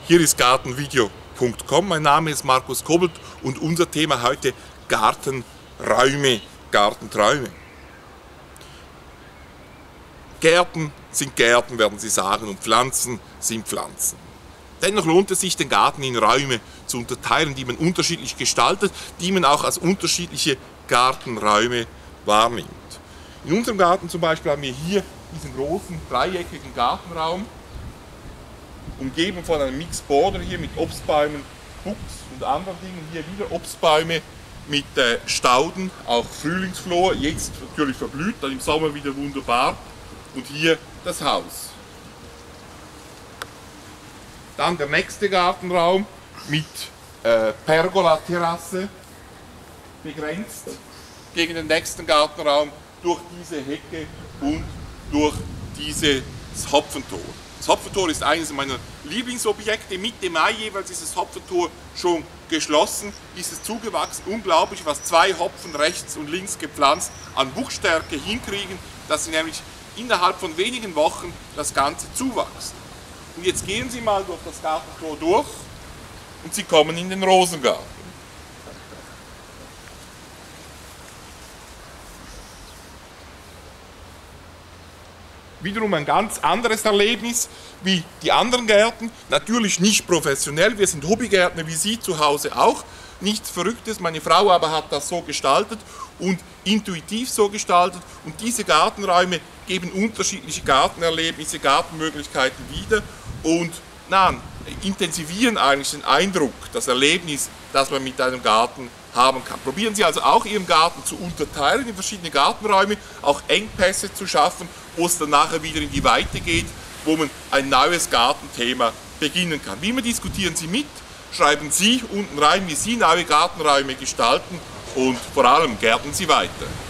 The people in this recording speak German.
Hier ist Gartenvideo.com. Mein Name ist Markus Kobelt und unser Thema heute Gartenräume, Gartenträume. Gärten sind Gärten, werden Sie sagen, und Pflanzen sind Pflanzen. Dennoch lohnt es sich, den Garten in Räume zu unterteilen, die man unterschiedlich gestaltet, die man auch als unterschiedliche Gartenräume wahrnimmt. In unserem Garten zum Beispiel haben wir hier diesen großen dreieckigen Gartenraum, umgeben von einem Mixed Border hier mit Obstbäumen, Buchs und anderen Dingen. Hier wieder Obstbäume mit Stauden, auch Frühlingsflor, jetzt natürlich verblüht, dann im Sommer wieder wunderbar. Und hier das Haus. Dann der nächste Gartenraum mit Pergola-Terrasse, begrenzt gegen den nächsten Gartenraum durch diese Hecke und durch dieses Hopfentor. Das Hopfentor ist eines meiner Lieblingsobjekte. Mitte Mai jeweils ist das Hopfentor schon geschlossen, ist es zugewachsen. Unglaublich, was zwei Hopfen rechts und links gepflanzt an Wuchsstärke hinkriegen, dass sie nämlich innerhalb von wenigen Wochen das Ganze zuwachsen. Und jetzt gehen Sie mal durch das Gartentor durch und Sie kommen in den Rosengarten. Wiederum ein ganz anderes Erlebnis wie die anderen Gärten. Natürlich nicht professionell, wir sind Hobbygärtner wie Sie zu Hause auch. Nichts Verrücktes, meine Frau aber hat das so gestaltet und intuitiv so gestaltet. Und diese Gartenräume geben unterschiedliche Gartenerlebnisse, Gartenmöglichkeiten wieder und intensivieren eigentlich den Eindruck, das Erlebnis, das man mit einem Garten haben kann. Probieren Sie also auch Ihren Garten zu unterteilen in verschiedene Gartenräume, auch Engpässe zu schaffen, wo es dann nachher wieder in die Weite geht, wo man ein neues Gartenthema beginnen kann. Wie immer diskutieren Sie mit, schreiben Sie unten rein, wie Sie neue Gartenräume gestalten und vor allem gärtnern Sie weiter.